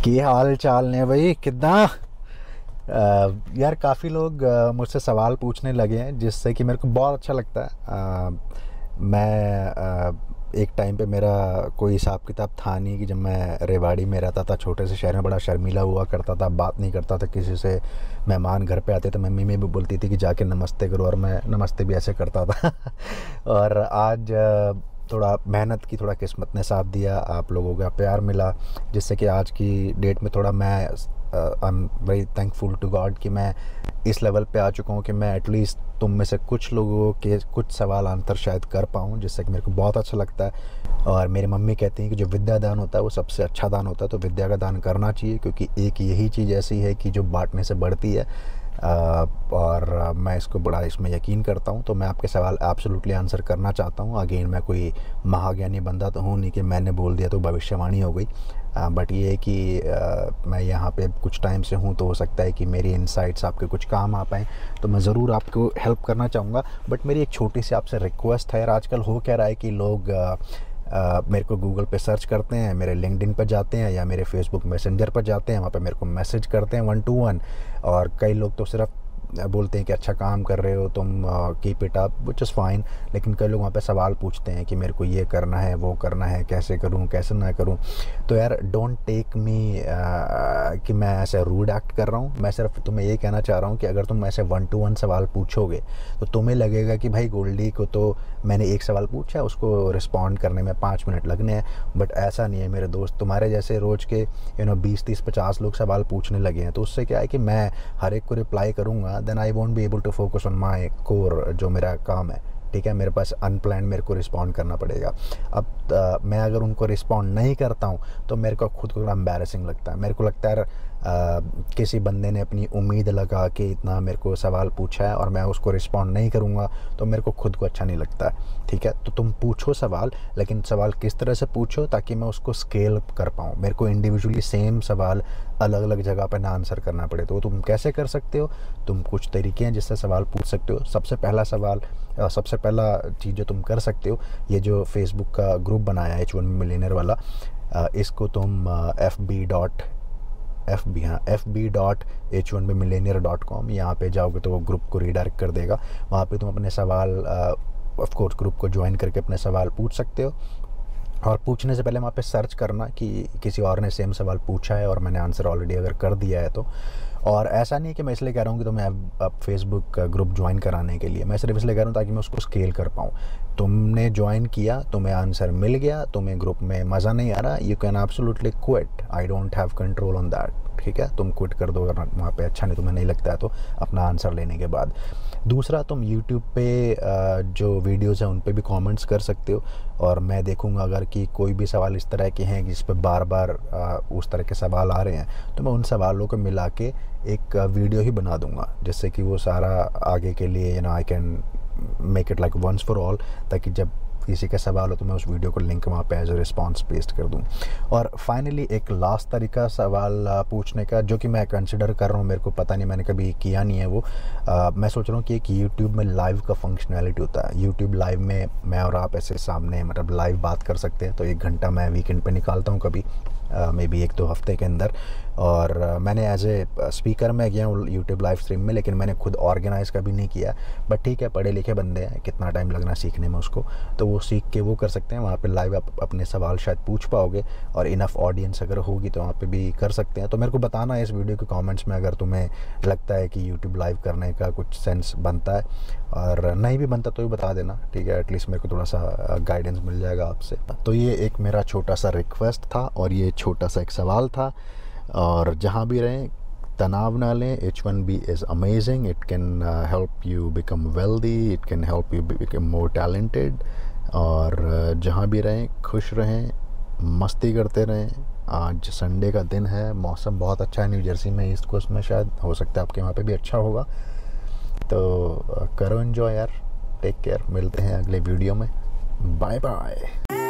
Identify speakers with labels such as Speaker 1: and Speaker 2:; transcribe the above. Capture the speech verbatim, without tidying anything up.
Speaker 1: की हाल चाल ने भाई कितना। यार काफ़ी लोग अ, मुझसे सवाल पूछने लगे हैं जिससे कि मेरे को बहुत अच्छा लगता है। अ, मैं अ, एक टाइम पे मेरा कोई हिसाब किताब था नहीं कि जब मैं रेवाड़ी में रहता था, छोटे से शहर में, बड़ा शर्मीला हुआ करता था, बात नहीं करता था किसी से। मेहमान घर पे आते तो मम्मी में भी बोलती थी कि जाके नमस्ते करो, और मैं नमस्ते भी ऐसे करता था। और आज अ, थोड़ा मेहनत की, थोड़ा किस्मत ने साथ दिया, आप लोगों का प्यार मिला, जिससे कि आज की डेट में थोड़ा मैं I am very thankful to God कि मैं इस लेवल पे आ चुका हूँ कि मैं एटलीस्ट तुम में से कुछ लोगों के कुछ सवाल आंसर शायद कर पाऊँ, जिससे कि मेरे को बहुत अच्छा लगता है। और मेरी मम्मी कहती हैं कि जो विद्या दान होता है वो सबसे अच्छा दान होता है, तो विद्या का दान करना चाहिए, क्योंकि एक यही चीज़ ऐसी है कि जो बांटने से बढ़ती है। अ, और मैं इसको बड़ा इसमें यकीन करता हूँ, तो मैं आपके सवाल एब्सोल्युटली आंसर करना चाहता हूँ। अगेन मैं कोई महाज्ञानी बंदा तो हूँ नहीं कि मैंने बोल दिया तो भविष्यवाणी हो गई, बट ये है कि आ, मैं यहाँ पे कुछ टाइम से हूँ, तो हो सकता है कि मेरी इनसाइट्स आपके कुछ काम आ पाएँ, तो मैं ज़रूर आपको हेल्प करना चाहूँगा। बट मेरी एक छोटी सी आपसे रिक्वेस्ट है यार, आजकल हो क्या रहा है कि लोग आ, आ, मेरे को गूगल पे सर्च करते हैं, मेरे लिंक्डइन पर जाते हैं या मेरे फेसबुक मैसेंजर पर जाते हैं, वहाँ पे मेरे को मैसेज करते हैं वन टू वन। और कई लोग तो सिर्फ बोलते हैं कि अच्छा काम कर रहे हो तुम, keep it up, which is fine. लेकिन कई लोग वहाँ पे सवाल पूछते हैं कि मेरे को ये करना है, वो करना है, कैसे करूँ कैसे ना करूँ। तो यार डोंट टेक मी कि मैं ऐसे रूड एक्ट कर रहा हूँ। मैं सिर्फ तुम्हें ये कहना चाह रहा हूँ कि अगर तुम ऐसे वन टू वन सवाल पूछोगे तो तुम्हें लगेगा कि भाई गोल्डी को तो मैंने एक सवाल पूछा, उसको रिस्पॉन्ड करने में पाँच मिनट लगने हैं। बट ऐसा नहीं है मेरे दोस्त, तुम्हारे जैसे रोज़ के यू नो बीस तीस पचास लोग सवाल पूछने लगे हैं, तो उससे क्या है कि मैं हर एक को रिप्लाई करूँगा, then I won't be able to focus on my core, जो मेरा काम है। ठीक है, मेरे पास अनप्लान मेरे को रिस्पॉन्ड करना पड़ेगा। अब आ, मैं अगर उनको रिस्पॉन्ड नहीं करता हूँ तो मेरे को खुद को थोड़ा एम्बैरेसिंग लगता है। मेरे को लगता है आ, किसी बंदे ने अपनी उम्मीद लगा के इतना मेरे को सवाल पूछा है और मैं उसको रिस्पॉन्ड नहीं करूँगा तो मेरे को खुद को अच्छा नहीं लगता है। ठीक है, तो तुम पूछो सवाल, लेकिन सवाल किस तरह से पूछो ताकि मैं उसको स्केल कर पाऊँ। मेरे को इंडिविजुअली सेम सवाल अलग अलग जगह पर ना आंसर करना पड़े। तो तुम कैसे कर सकते हो, तुम कुछ तरीके हैं जिससे सवाल पूछ सकते हो। सबसे पहला सवाल, सबसे पहला चीज़ जो तुम कर सकते हो, ये जो फेसबुक का ग्रुप बनाया है एच वन बी मिलियनेयर वाला, इसको तुम F B dot F B हाँ F B dot H one B millionaire dot com, यहाँ पे जाओगे तो वो ग्रुप को रीडायरेक्ट कर देगा। वहाँ पे तुम अपने सवाल ऑफ कोर्स ग्रुप को ज्वाइन करके अपने सवाल पूछ सकते हो। और पूछने से पहले वहाँ पे सर्च करना कि किसी और ने सेम सवाल पूछा है और मैंने आंसर ऑलरेडी अगर कर दिया है तो। और ऐसा नहीं है कि मैं इसलिए कह रहा हूँ कि तो मैं अब फेसबुक ग्रुप ज्वाइन कराने के लिए, मैं सिर्फ इसलिए कह रहा हूँ ताकि मैं उसको स्केल कर पाऊँ। तुमने ज्वाइन किया, तुम्हें आंसर मिल गया, तुम्हें ग्रुप में मज़ा नहीं आ रहा, you can absolutely quit, I don't have control on that. ठीक है, तुम क्विट कर दो अगर वहाँ पे अच्छा नहीं तुम्हें नहीं लगता है तो, अपना आंसर लेने के बाद। दूसरा, तुम यूट्यूब पे जो वीडियोज़ हैं उन पे भी कमेंट्स कर सकते हो, और मैं देखूंगा अगर कि कोई भी सवाल इस तरह के हैं जिस पे बार बार उस तरह के सवाल आ रहे हैं, तो मैं उन सवालों को मिला के एक वीडियो ही बना दूंगा, जिससे कि वो सारा आगे के लिए you know I can make it like once for all, ताकि जब किसी का सवाल हो तो मैं उस वीडियो को लिंक वहाँ पे एज ए रिस्पॉन्स पेस्ट कर दूँ। और फाइनली एक लास्ट तरीका सवाल पूछने का जो कि मैं कंसिडर कर रहा हूँ, मेरे को पता नहीं, मैंने कभी किया नहीं है वो, आ, मैं सोच रहा हूँ कि एक यूट्यूब में लाइव का फंक्शनैलिटी होता है। यूट्यूब लाइव में मैं और आप ऐसे सामने मतलब लाइव बात कर सकते हैं। तो एक घंटा मैं वीकेंड पे निकालता हूँ कभी, मे बी एक दो हफ्ते के अंदर, और uh, मैंने एज ए स्पीकर में गया हूँ यूट्यूब लाइव स्ट्रीम में, लेकिन मैंने खुद ऑर्गेनाइज़ कभी नहीं किया। बट ठीक है, पढ़े लिखे बंदे हैं, कितना टाइम लगना सीखने में उसको, तो वो सीख के वो कर सकते हैं। वहाँ पे लाइव आप अपने सवाल शायद पूछ पाओगे, और इनफ ऑडियंस अगर होगी तो वहाँ पे भी कर सकते हैं। तो मेरे को बताना है इस वीडियो के कमेंट्स में अगर तुम्हें लगता है कि यूट्यूब लाइव करने का कुछ सेंस बनता है, और नहीं भी बनता तो भी बता देना। ठीक है, एटलीस्ट मेरे को थोड़ा सा गाइडेंस मिल जाएगा आपसे। तो ये एक मेरा छोटा सा रिक्वेस्ट था और ये छोटा सा एक सवाल था। और जहाँ भी रहें तनाव ना लें, H one B is amazing, it can help you become wealthy, it can help you become more talented. और uh, जहाँ भी रहें खुश रहें, मस्ती करते रहें। आज संडे का दिन है, मौसम बहुत अच्छा है न्यू जर्सी में, ईस्ट कोस्ट में, शायद हो सकता है आपके वहाँ पे भी अच्छा होगा। तो uh, करो एंजॉय यार, टेक केयर, मिलते हैं अगले वीडियो में, बाय बाय।